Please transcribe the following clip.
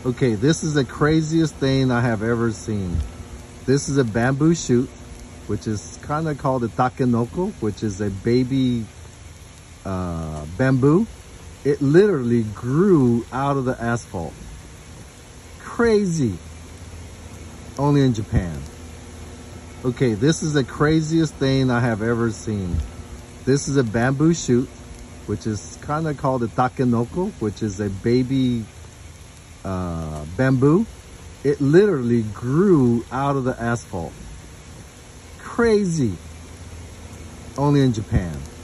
Okay, this is the craziest thing I have ever seen. This is a bamboo shoot, which is kind of called a Takenoko, which is a baby bamboo. It literally grew out of the asphalt. Crazy. Only in Japan. Okay, this is the craziest thing I have ever seen. This is a bamboo shoot, which is kind of called a Takenoko, which is a baby bamboo. It literally grew out of the asphalt. Crazy. Only in Japan.